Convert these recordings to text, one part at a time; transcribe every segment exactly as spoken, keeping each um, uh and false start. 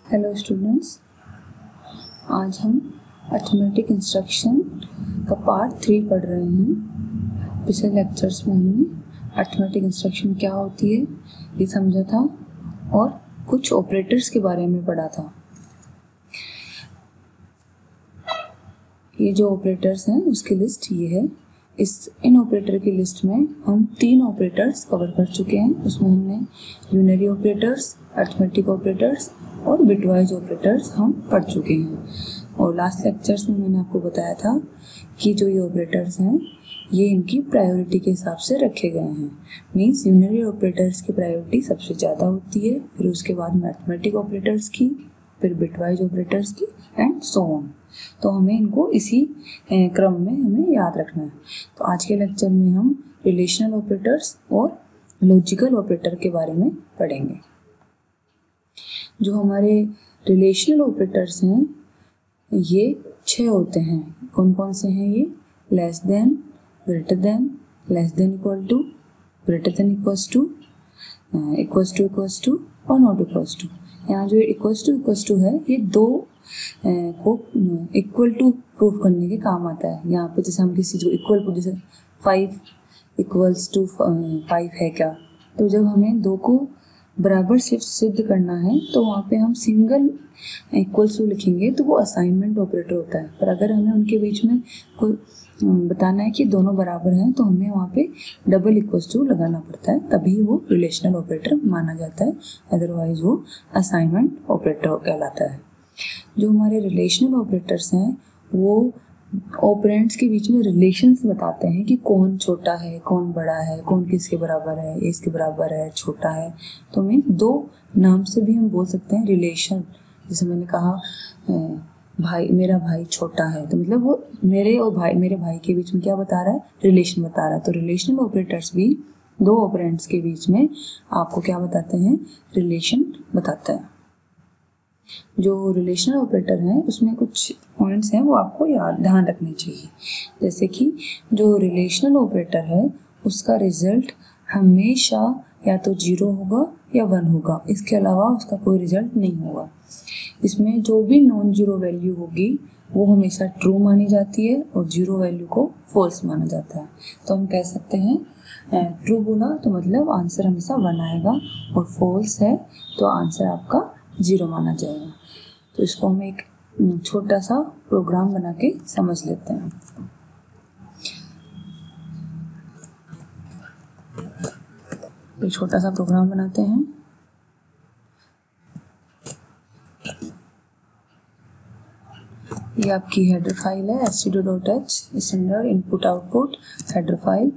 Hello students, आज हम arithmetic instruction का पार्ट थ्री पढ़ रहे हैं। पिछले लेक्चर्स में हमने अर्थमेटिक इंस्ट्रक्शन क्या होती है ये समझा था और कुछ ऑपरेटर्स के बारे में पढ़ा था। ये जो ऑपरेटर्स हैं उसकी लिस्ट ये है। इस इन ऑपरेटर की लिस्ट में हम तीन ऑपरेटर्स कवर कर चुके हैं। उसमें हमने यूनरी ऑपरेटर्स, अर्थमेटिक ऑपरेटर्स और बिटवाइज ऑपरेटर्स हम पढ़ चुके हैं। और लास्ट लेक्चर्स में मैंने आपको बताया था कि जो ये ऑपरेटर्स हैं ये इनकी प्रायोरिटी के हिसाब से रखे गए हैं। मीन्स यूनरी ऑपरेटर्स की प्रायोरिटी सबसे ज़्यादा होती है, फिर उसके बाद में अर्थमेटिक ऑपरेटर्स की, फिर बिटवाइज ऑपरेटर्स की एंड सो ऑन। तो हमें इनको इसी क्रम में हमें याद रखना है। तो आज के लेक्चर में हम रिलेशनल ऑपरेटर्स और लॉजिकल ऑपरेटर के बारे में पढ़ेंगे। जो हमारे रिलेशनल ऑपरेटर्स हैं ये छह होते हैं। कौन कौन से हैं ये? Less than, greater than, less than equal to, greater than equals to, equals to equals to और नॉट इक्वल्स टू। यहाँ जो इक्वल्स टू इक्वल्स टू है ये दो को इक्वल टू प्रूफ करने के काम आता है। यहाँ पे जैसे हम किसी जो इक्वल टू, जैसे फाइव इक्वल्स टू फाइव है क्या, तो जब हमें दो को बराबर से सिद्ध करना है तो वहाँ पे हम सिंगल इक्वल्स टू लिखेंगे तो वो असाइनमेंट ऑपरेटर होता है। पर अगर हमें उनके बीच में कोई बताना है कि दोनों बराबर हैं तो हमें वहाँ पे डबल इक्वल्स टू लगाना पड़ता है, तभी वो रिलेशनल ऑपरेटर माना जाता है। अदरवाइज वो असाइनमेंट ऑपरेटर कहलाता है। जो हमारे रिलेशनल ऑपरेटर्स हैं वो ऑपरेंड्स के बीच में रिलेशंस बताते हैं कि कौन छोटा है, कौन बड़ा है, कौन किसके बराबर है, ये इसके बराबर है, छोटा है। तो हमें दो नाम से भी हम बोल सकते हैं रिलेशन। जैसे मैंने कहा भाई, मेरा भाई छोटा है, तो मतलब वो मेरे और भाई मेरे भाई के बीच में क्या बता रहा है? रिलेशन बता रहा है। तो रिलेशनल ऑपरेटर्स भी दो ऑपरेंड्स के बीच में आपको क्या बताते हैं? रिलेशन बताता है। जो रिलेशनल ऑपरेटर हैं उसमें कुछ पॉइंट्स हैं वो आपको याद ध्यान रखने चाहिए। जैसे कि जो रिलेशनल ऑपरेटर है उसका रिजल्ट हमेशा या तो जीरो होगा या वन होगा, इसके अलावा उसका कोई रिजल्ट नहीं होगा। इसमें जो भी नॉन जीरो वैल्यू होगी वो हमेशा ट्रू मानी जाती है और जीरो वैल्यू को फॉल्स माना जाता है। तो हम कह सकते हैं ट्रू बोला तो मतलब आंसर हमेशा वन आएगा और फॉल्स है तो आंसर आपका जीरो माना जाएगा। तो इसको हम एक छोटा सा प्रोग्राम बना के समझ लेते हैं। एक छोटा सा प्रोग्राम बनाते हैं। ये आपकी हेडर फाइल है S T D dot H. इस अंदर इनपुट आउटपुट हेडर फाइल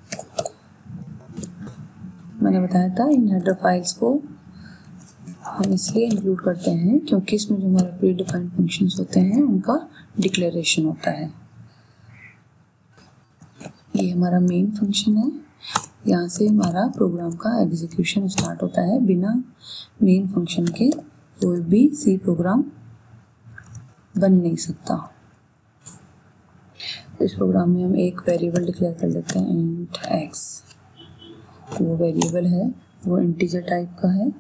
मैंने बताया था। इन हेडर फाइल्स को हम इसलिए इंक्लूड करते हैं क्योंकि इसमें जो हमारे प्री डिफाइंड फंक्शंस होते हैं उनका डिक्लेरेशन होता है। ये हमारा मेन फंक्शन है, यहाँ से हमारा प्रोग्राम का एग्जीक्यूशन स्टार्ट होता है। बिना मेन फंक्शन के कोई भी सी प्रोग्राम बन नहीं सकता। इस प्रोग्राम में हम एक वेरिएबल डिक्लेयर कर लेते हैं, इंट एक्स। वो वेरिएबल है वो इंटीजर टाइप का है।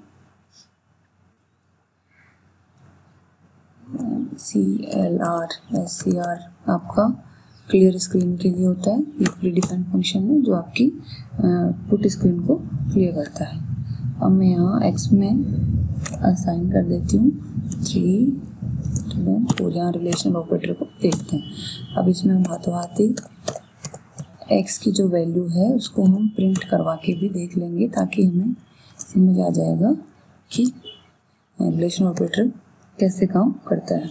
C L R S C R आपका क्लियर स्क्रीन के लिए होता है। ये प्री डिफाइंड फंक्शन है जो आपकी पुट स्क्रीन को क्लियर करता है। अब मैं यहाँ एक्स में असाइन कर देती हूँ थ्री और यहाँ रिलेशनल ऑपरेटर को देखते हैं। अब इसमें हम हाथों हाथ ही एक्स की जो वैल्यू है उसको हम प्रिंट करवा के भी देख लेंगे ताकि हमें समझ आ जाएगा कि रिलेशनल ऑपरेटर कैसे काम करता है।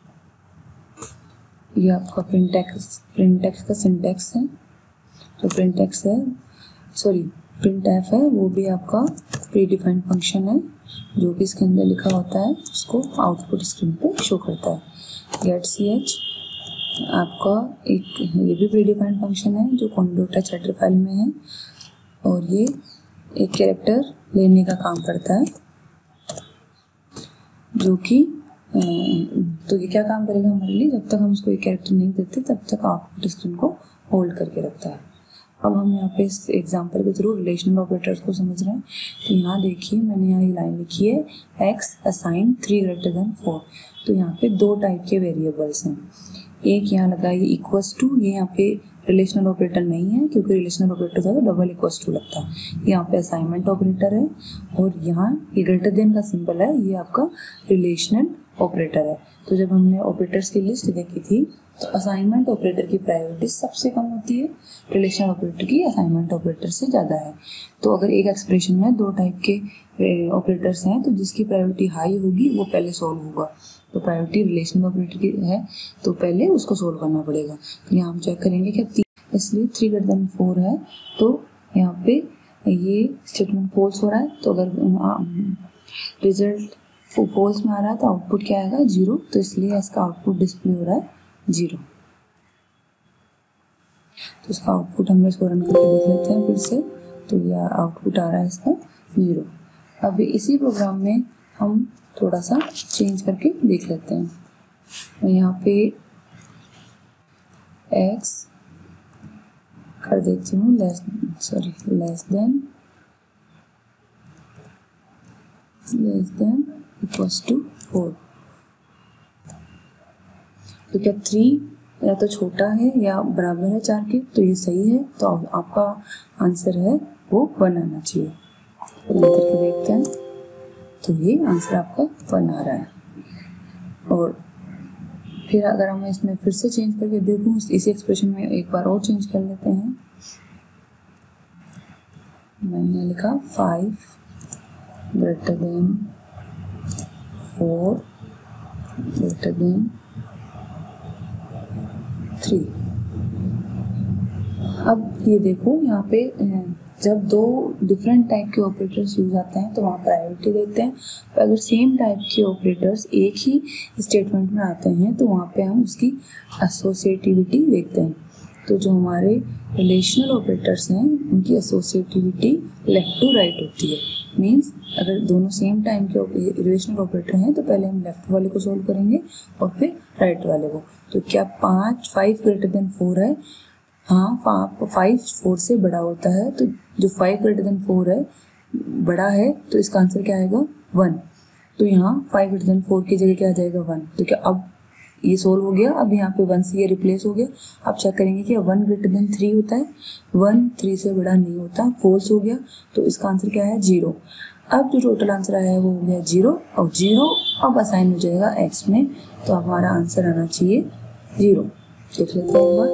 ये आपका प्रिंटेक्स प्रिंटेक्स का सिंटैक्स है। जो प्रिंटेक्स है सॉरी प्रिंट एफ है वो भी आपका प्री डिफाइंड फंक्शन है जो कि इसके अंदर लिखा होता है उसको आउटपुट स्क्रीन पे शो करता है। गेट सी एच आपका एक ये भी प्री डिफाइंड फंक्शन है जो कॉन्डोटेच हेडर फाइल में है और ये एक कैरेक्टर लेने का काम करता है जो कि तो ये क्या काम करेगा हमारे लिए? जब तक हम उसको एक कैरेक्टर नहीं देते तब तक आउटपुट स्क्रीन को होल्ड करके रखता है। अब हम यहाँ पे इस एग्जांपल के थ्रू रिलेशनल ऑपरेटर्स को समझ रहे हैं। तो यहाँ देखिए मैंने यहाँ ये लाइन लिखी है x assign three greater than four. तो यहाँ पे दो टाइप के वेरिएबल्स हैं, एक यहाँ लगा ये इक्वल्स टू, ये यहाँ पे रिलेशनल ऑपरेटर नहीं है क्योंकि रिलेशनल ऑपरेटर था तो डबल इक्वल्स टू लगता है। यहाँ पे असाइनमेंट ऑपरेटर है और यहाँ ये ग्रेटर देन का सिंबल है, ये आपका रिलेशनल ऑपरेटर है। तो जब हमने ऑपरेटर्स की लिस्ट देखी थी तो असाइनमेंट ऑपरेटर की प्रायोरिटी सबसे कम होती है, रिलेशनल ऑपरेटर की असाइनमेंट ऑपरेटर से ज़्यादा है। तो अगर एक एक्सप्रेशन में दो टाइप के ऑपरेटर्स हैं तो जिसकी प्रायोरिटी हाई होगी वो पहले सॉल्व होगा। तो प्रायोरिटी रिलेशनल ऑपरेटर की है तो पहले उसको सॉल्व करना पड़ेगा। तो यहाँ हम चेक करेंगे कि तीन, इसलिए थ्री ग्रेटर देन फोर है तो यहाँ पे ये स्टेटमेंट फॉल्स हो रहा है। तो अगर रिजल्ट फॉल्स में आ रहा है तो आउटपुट क्या आएगा, जीरो। तो इसलिए इसका आउटपुट डिस्प्ले हो रहा है जीरो। तो इसका आउटपुट हम इसको रन करके देख लेते हैं फिर से। तो यह आउटपुट आ रहा है इसका जीरो। अब इसी प्रोग्राम में हम थोड़ा सा चेंज करके देख लेते हैं। मैं यहाँ पे x कर देती हूँ less sorry less than less than equals to four. तो क्या थ्री या तो छोटा है या बराबर है चार के, तो ये सही है। तो आपका आंसर है वो वन आना चाहिए। तो करके देखते हैं तो ये आंसर आपका वन आ रहा है। और फिर अगर हम इसमें फिर से चेंज करके देखूँ, इसी एक्सप्रेशन में एक बार और चेंज कर लेते हैं। मैंने लिखा five greater than four greater than three. अब ये देखो यहाँ पे जब दो डिफरेंट टाइप के ऑपरेटर्स यूज आते हैं तो वहाँ प्रायोरिटी देखते हैं। तो अगर सेम टाइप के ऑपरेटर्स एक ही स्टेटमेंट में आते हैं तो वहाँ पे हम उसकी एसोसिएटिविटी देखते हैं। तो जो हमारे रिलेशनल ऑपरेटर्स हैं उनकी एसोसिएटिविटी लेफ्ट टू राइट होती है। मीन्स अगर दोनों सेम टाइम के रिलेशनल ऑपरेटर हैं तो पहले हम लेफ्ट वाले को सॉल्व करेंगे और फिर राइट वाले को। तो क्या पाँच फाइव ग्रेटर देन फोर है? हाँ, फाइव फोर से बड़ा होता है। तो जो फाइव ग्रेटर देन फोर है बड़ा है तो इसका आंसर क्या आएगा, वन। तो यहाँ फाइव ग्रेटर देन फोर की जगह क्या आ जाएगा, वन। तो क्या अब ये सोल्व हो गया। अब यहाँ पे वन से ये रिप्लेस हो गया। अब चेक करेंगे कि वन ग्रेटर देन थ्री होता है, वन थ्री से बड़ा नहीं होता, फॉल्स हो गया। तो इसका आंसर क्या है, जीरो। अब जो टोटल आंसर आया है वो हो गया जीरो, और जीरो अब असाइन हो जाएगा एक्स में। तो अब हमारा आंसर आना चाहिए जीरो। देख लेते हैं एक बार।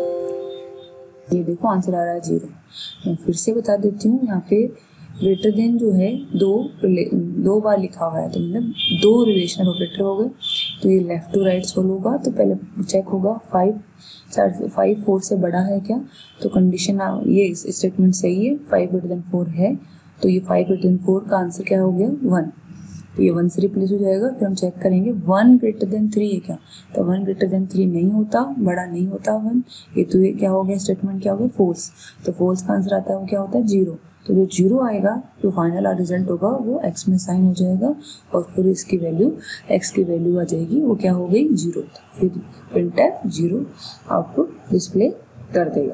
ये देखो आंसर आ रहा है जीरो। मैं फिर से बता देती हूँ, यहाँ पे ग्रेटर देन जो है दो दो बार लिखा हुआ है तो मतलब दो रिलेशनल ऑपरेटर हो गए। तो ये लेफ्ट टू राइट सोल्व होगा। तो पहले चेक होगा फाइव चार फाइव फोर से बड़ा है क्या। तो कंडीशन ये स्टेटमेंट सही है, फाइव ग्रेटर देन फोर है। तो ये फाइव ग्रेटर देन फोर का आंसर क्या हो गया, वन। तो ये वन से रिप्लेस हो जाएगा। फिर हम चेक करेंगे वन ग्रेटर देन थ्री है क्या। तो वन ग्रेटर देन थ्री नहीं होता, बड़ा नहीं होता वन। ये तो ये क्या हो गया, स्टेटमेंट क्या हो गया, फोल्स। तो फोल्स का आंसर आता है वो क्या होता है, जीरो। तो जो जीरो आएगा जो फाइनल रिजल्ट होगा वो एक्स में साइन हो जाएगा और फिर इसकी वैल्यू एक्स की वैल्यू आ जाएगी, वो क्या हो गई, जीरो। फिर प्रिंटफ जीरो आउटपुट डिस्प्ले कर देगा।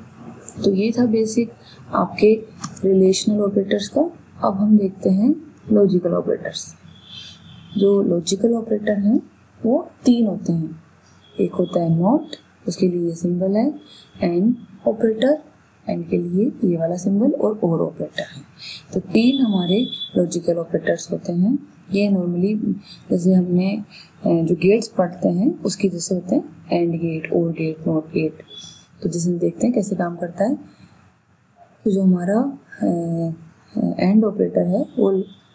तो ये था बेसिक आपके रिलेशनल ऑपरेटर्स का। अब हम देखते हैं लॉजिकल ऑपरेटर्स। जो लॉजिकल ऑपरेटर हैं वो तीन होते हैं। एक होता है नॉट, उसके लिए ये सिंबल है, एंड ऑपरेटर, एंड के लिए ये वाला सिंबल, और और ऑपरेटर है। तो तीन हमारे लॉजिकल ऑपरेटर्स होते हैं। ये नॉर्मली जैसे हमने जो गेट्स पढ़ते हैं उसकी जैसे होते हैं, एंड गेट, और गेट, नॉट गेट। तो जैसे देखते हैं कैसे काम करता है। तो जो हमारा एंड ऑपरेटर है वो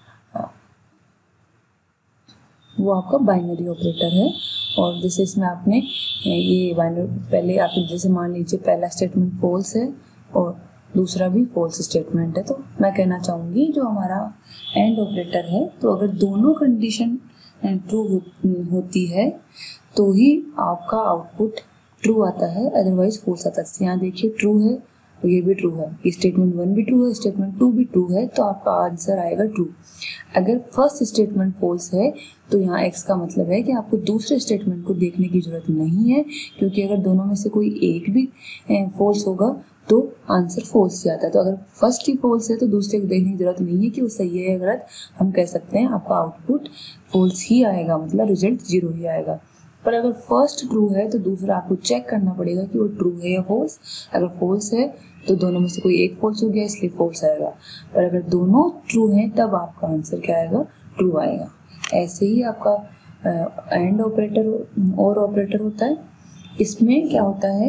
वो आपका बाइनरी ऑपरेटर है। और जैसे इसमें आपने ये बाइनरी पहले आप जैसे मान लीजिए पहला स्टेटमेंट फॉल्स है और दूसरा भी फॉल्स स्टेटमेंट है। तो मैं कहना चाहूँगी जो हमारा एंड ऑपरेटर है, तो अगर दोनों कंडीशन ट्रू हो, होती है तो ही आपका आउटपुट ट्रू आता है, अदरवाइज फॉल्स आता है। यहाँ देखिए ट्रू है तो ये भी ट्रू है, ये स्टेटमेंट वन भी ट्रू है, स्टेटमेंट टू भी ट्रू है, तो आपका आंसर आएगा ट्रू। अगर फर्स्ट स्टेटमेंट फॉल्स है तो यहाँ एक्स का मतलब है कि आपको दूसरे स्टेटमेंट को देखने की जरूरत नहीं है, क्योंकि अगर दोनों में से कोई एक भी फॉल्स होगा तो आंसर फॉल्स ही आता है। तो अगर फर्स्ट ही फॉल्स है तो दूसरे को देखने की जरूरत नहीं है कि वो सही है या गलत, हम कह सकते हैं आपका आउटपुट फॉल्स ही आएगा, मतलब रिजल्ट जीरो ही आएगा। पर अगर फर्स्ट ट्रू है तो दूसरा आपको चेक करना पड़ेगा कि वो ट्रू है या फॉल्स। अगर फॉल्स है तो दोनों में से कोई एक फॉल्स हो गया इसलिए फॉल्स आएगा, पर अगर दोनों ट्रू हैं तब आपका आंसर क्या आएगा, ट्रू आएगा। ऐसे ही आपका एंड ऑपरेटर और ऑपरेटर होता है। इसमें क्या होता है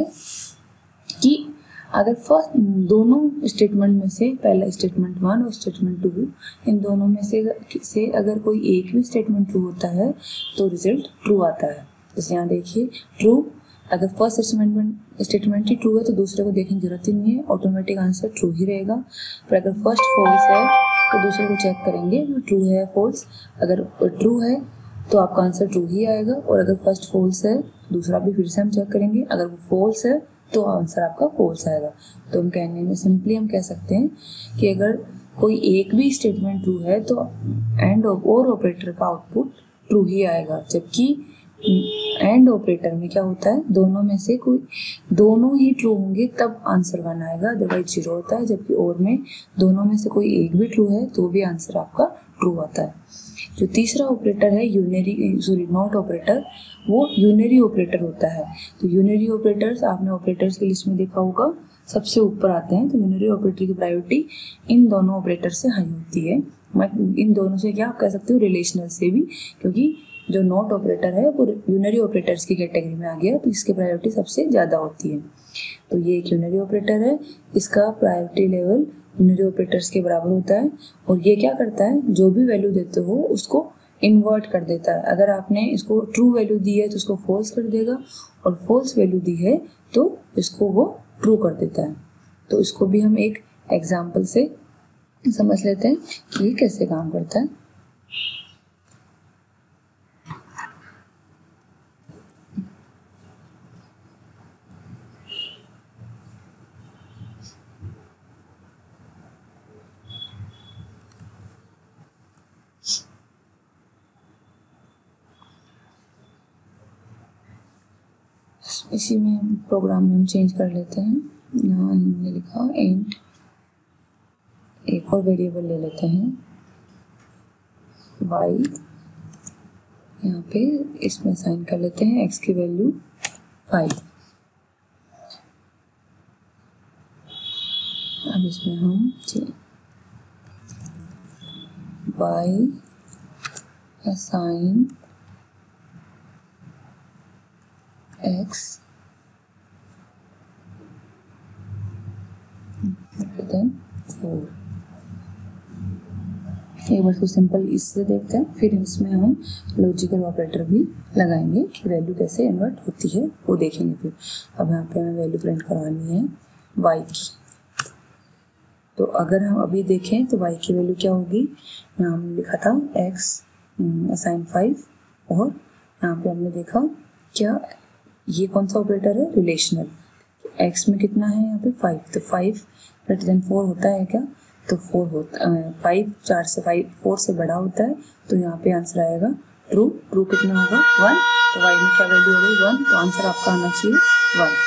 कि अगर फर्स्ट दोनों स्टेटमेंट में से पहला स्टेटमेंट वन और स्टेटमेंट टू, इन दोनों में से से अगर कोई एक भी स्टेटमेंट ट्रू होता है तो रिजल्ट ट्रू आता है। जैसे यहाँ देखिए ट्रू, अगर फर्स्ट स्टेटमेंट स्टेटमेंट ही ट्रू है तो दूसरे को देखने की जरूरत ही नहीं है, ऑटोमेटिक आंसर ट्रू ही रहेगा। पर अगर फर्स्ट फॉल्स है तो दूसरे को चेक करेंगे कि ट्रू है या फॉल्स। अगर ट्रू है तो आपका आंसर ट्रू ही आएगा, और अगर फर्स्ट फॉल्स है दूसरा भी फिर से हम चेक करेंगे, अगर वो फॉल्स है तो आंसर आपका फॉल्स आएगा। तो हम कहने में सिंपली हम कह सकते हैं कि अगर कोई एक भी स्टेटमेंट ट्रू है तो एंड और ऑपरेटर का आउटपुट ट्रू ही आएगा, जबकि एंड ऑपरेटर में क्या होता है, दोनों में से कोई दोनों ही ट्रू होंगे तब आंसर वन आएगा, अदरवाइज जीरो होता है। जबकि और में दोनों में से कोई एक भी ट्रू है तो भी आंसर आपका ट्रू आता है। जो तीसरा ऑपरेटर है यूनरी सॉरी नॉट ऑपरेटर, वो यूनरी ऑपरेटर होता है। तो यूनरी ऑपरेटर्स आपने ऑपरेटर्स की लिस्ट में देखा होगा, सबसे ऊपर आते हैं। तो यूनरी ऑपरेटर की प्रायोरिटी इन दोनों ऑपरेटर से हाई होती है। मैं इन दोनों से क्या आप कह सकते हो, रिलेशनल से भी, क्योंकि जो नॉट ऑपरेटर है वो यूनरी ऑपरेटर्स की कैटेगरी में आ गया, तो इसकी प्रायोरिटी सबसे ज़्यादा होती है। तो ये एक यूनरी ऑपरेटर है, इसका प्रायोरिटी लेवल यूनरी ऑपरेटर्स के बराबर होता है। और ये क्या करता है, जो भी वैल्यू देते हो उसको इन्वर्ट कर देता है। अगर आपने इसको ट्रू वैल्यू दी है तो उसको फॉल्स कर देगा, और फॉल्स वैल्यू दी है तो इसको वो ट्रू कर देता है। तो इसको भी हम एक एग्जाम्पल से समझ लेते हैं कि ये कैसे काम करता है। इसी में प्रोग्राम में हम चेंज कर लेते हैं। यहाँ हमने लिखा एंड, एक और वेरिएबल ले लेते हैं y, यहाँ पे इसमें साइन कर लेते हैं x की वैल्यू फाइव। अब इसमें हम y assign x than four. एक बार तो सिंपल इससे देखते हैं, फिर इसमें हम लॉजिकल ऑपरेटर भी लगाएंगे कि वैल्यू कैसे इन्वर्ट होती है वो देखेंगे। फिर अब यहाँ पे हमें वैल्यू प्रिंट करवानी है y की। तो अगर हम अभी देखें तो y की वैल्यू क्या होगी, यहाँ हमने लिखा था x असाइन फाइव, और यहाँ पे हमने देखा क्या ये कौन सा ऑपरेटर है, रिलेशनल। x में कितना है यहाँ पे फाइव, तो फाइव ग्रेटर देन फोर होता है क्या, तो फोर होता है, फाइव चार से फाइव फोर से बड़ा होता है, तो यहाँ पे आंसर आएगा ट्रू। ट्रू कितना होगा, वन। तो y में क्या वैल्यू हो गई, वन, तो आंसर आपका आना चाहिए वन।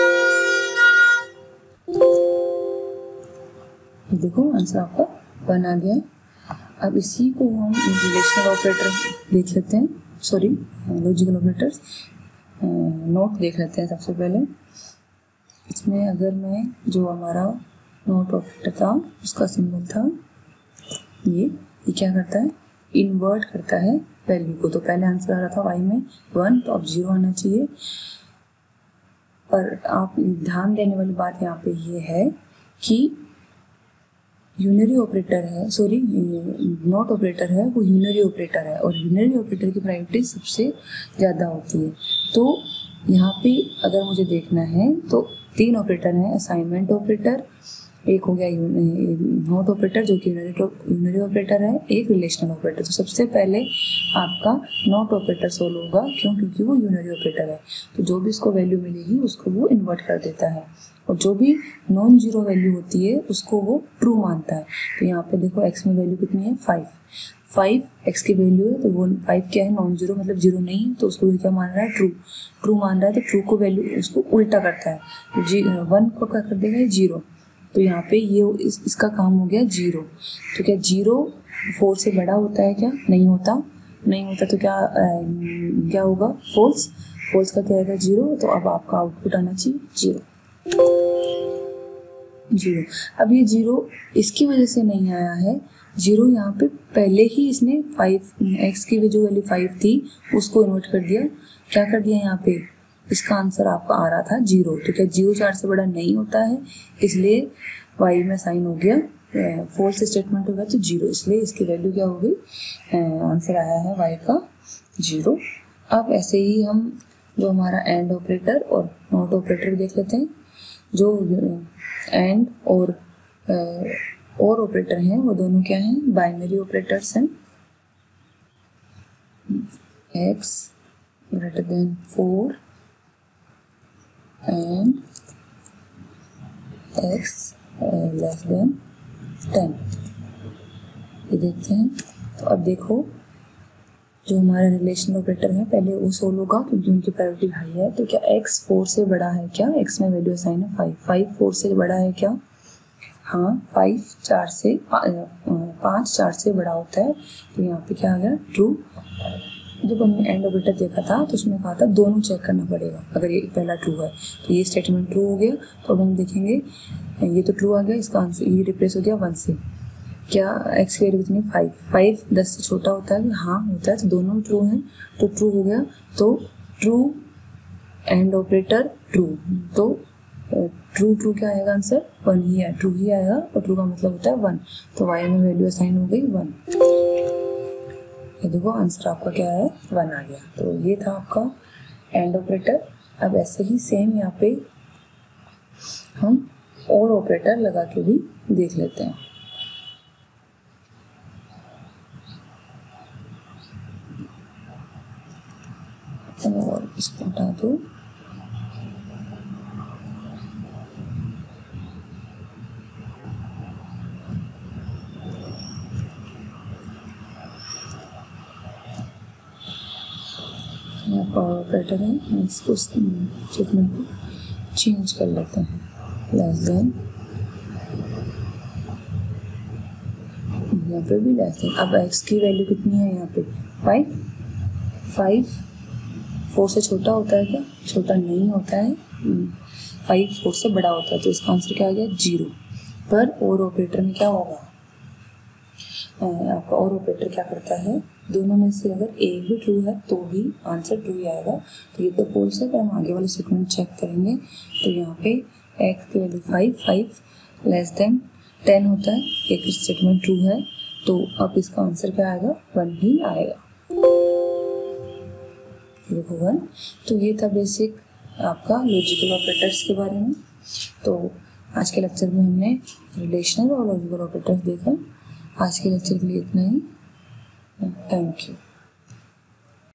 ये देखो आंसर आपका वन आ गया। अब इसी को हम रिलेशनल ऑपरेटर देख लेते हैं, सॉरी लॉजिकल ऑपरेटर्स नोट देख लेते हैं सबसे पहले। इसमें अगर मैं जो हमारा नोट ऑपरेटर था उसका सिंबल था ये ये क्या करता है, इन्वर्ट करता है वैल्यू को। तो पहले आंसर आ रहा था y में वन, तो अब जीरो आना चाहिए। पर आप ध्यान देने वाली बात यहाँ पे ये है कि यूनरी ऑपरेटर है, सॉरी नॉट ऑपरेटर है, वो यूनरी ऑपरेटर है, और यूनरी ऑपरेटर की प्रायोरिटी सबसे ज़्यादा होती है। तो यहाँ पे अगर मुझे देखना है तो तीन ऑपरेटर हैं, असाइनमेंट ऑपरेटर, एक हो गया नॉट ऑपरेटर जो कि यूनरी ऑपरेटर है, एक रिलेशनल ऑपरेटर। तो सबसे पहले आपका नॉट ऑपरेटर सोल्व होगा, क्यों? क्योंकि वो यूनरी ऑपरेटर है। तो जो भी इसको वैल्यू मिलेगी उसको वो इन्वर्ट कर देता है, और जो भी नॉन जीरो वैल्यू होती है उसको वो ट्रू मानता है। तो यहाँ पे देखो एक्स में वैल्यू कितनी है, फाइव। फाइव एक्स की वैल्यू है, तो वो फाइव क्या है, नॉन जीरो मतलब जीरो नहीं है, तो उसको क्या मान रहा है, ट्रू। ट्रू मान रहा है, तो ट्रू को वैल्यू उसको उल्टा करता है, तो जी वन को क्या कर देगा, जीरो। तो यहाँ पे ये इस, इसका काम हो गया जीरो। तो क्या जीरो फोर से बड़ा होता है क्या? नहीं होता। नहीं होता तो क्या आ, क्या होगा, फोल्स। फोल्स का क्या आएगा, जीरो। तो अब आपका आउटपुट आना चाहिए जीरो। जीरो। अब ये जीरो इसकी वजह से नहीं आया है, जीरो यहाँ पे पहले ही इसने फाइव एक्स की जो वैल्यू फाइव थी उसको इन्वर्ट कर दिया। क्या कर दिया यहाँ पे, इसका आंसर आपका आ रहा था जीरो। तो क्या जीरो चार से बड़ा नहीं होता है, इसलिए वाई में साइन हो गया, फोल्स स्टेटमेंट हो गया, तो जीरो। इसलिए इसकी वैल्यू क्या हो गई, आंसर आया है वाई का जीरो। अब ऐसे ही हम जो हमारा एंड ऑपरेटर और नॉट ऑपरेटर देख लेते हैं। जो एंड और और ऑपरेटर हैं वो दोनों क्या हैं, बाइनरी ऑपरेटर्स हैं। x greater than four and x less than ten, ये देखते हैं। तो अब देखो जो हमारा रिलेशनल ऑपरेटर है पहले वो सोल्व होगा, क्योंकि उनकी प्रायोरिटी हाई है। तो क्या x फोर से बड़ा है क्या, x में वैल्यू असाइन है फाइव। फाइव फोर से बड़ा है क्या, हाँ। फाइव चार से पाँच चार से बड़ा होता है, तो यहाँ पे क्या आ गया, ट्रू। जब हमने एंड ऑपरेटर देखा था तो उसमें कहा था दोनों चेक करना पड़ेगा, अगर ये पहला ट्रू है तो ये स्टेटमेंट ट्रू हो गया। तो अब हम देखेंगे, ये तो ट्रू आ गया, इसका आंसर ये रिप्लेस हो गया वन से। क्या एक्स की वैल्यू कितनी, फाइव। फाइव दस से छोटा होता है, हाँ होता है, तो दोनों ट्रू हैं, तो ट्रू हो गया। तो ट्रू एंड ऑपरेटर ट्रू, तो ट्रू ट्रू क्या आएगा आंसर, वन ही है, ट्रू ही आएगा, और ट्रू का मतलब होता है वन। तो वाई में वैल्यू असाइन हो गई वन। ये देखो आंसर आपका क्या है, वन आ गया। तो ये था आपका एंड ऑपरेटर। अब ऐसे ही सेम यहाँ पे हम और ऑपरेटर लगा के भी देख लेते हैं। और इसको हटा दो। यहाँ पावर ऑपरेटर है, इसको स्टेटमेंट को चेंज कर लेते हैं, लेस देन, यहाँ पे भी लेस देन। अब x की वैल्यू कितनी है यहाँ पे, फाइव। फाइव फोर से छोटा होता है क्या, छोटा नहीं होता है, फाइव फोर से बड़ा होता है, तो इसका आंसर क्या आ गया, जीरो। पर और ऑपरेटर में क्या होगा, आपका और ऑपरेटर क्या करता है, दोनों में से अगर एक भी ट्रू है तो भी आंसर ट्रू ही आएगा। तो ये तो फॉल्स है, पर हम आगे वाले स्टेटमेंट चेक करेंगे। तो यहाँ पे x की value five, five less than ten होता है, एक स्टेटमेंट ट्रू है, तो अब इसका आंसर क्या आएगा, वन ही आएगा। देखो वन। तो ये था बेसिक आपका लॉजिकल ऑपरेटर्स के बारे में। तो आज के लेक्चर में हमने रिलेशनल और लॉजिकल ऑपरेटर्स देखा। आज के लेक्चर के लिए इतना ही। Thank you.